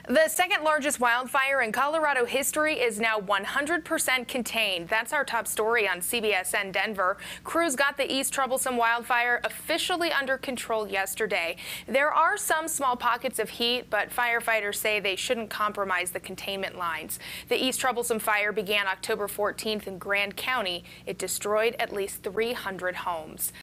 The second largest wildfire in Colorado history is now 100% contained. That's our top story on CBSN Denver. Crews got the East Troublesome wildfire officially under control yesterday. There are some small pockets of heat, but firefighters say they shouldn't compromise the containment lines. The East Troublesome fire began October 14th in Grand County. It destroyed at least 300 homes.